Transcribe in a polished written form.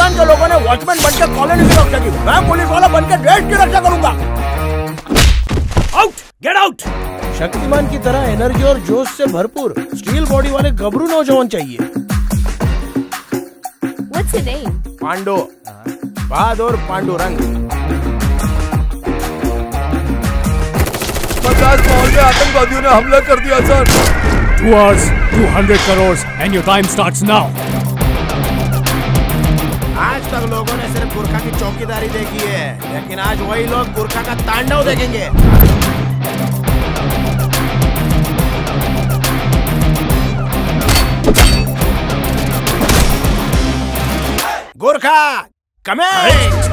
शक्तिमान के लोगों ने वॉचमैन बनकर कॉलोनी की रक्षा की, मैं पुलिस वाला बनकर देश की रक्षा करूंगा। Out, get out. शक्तिमान की तरह एनर्जी और जोश से भरपूर स्टील बॉडी वाले गबरू नौजवान चाहिए। What's your name? पांडु, बहादुर पांडुरंग। 50 माहौल में आतंकवादियों ने हमला कर दिया sir. 2 hours, 200 crores, and your time starts now. आज तक लोगों ने सिर्फ गुरखा की चौकीदारी देखी है, लेकिन आज वही लोग गुरखा का तांडव देखेंगे। गुरखा, कम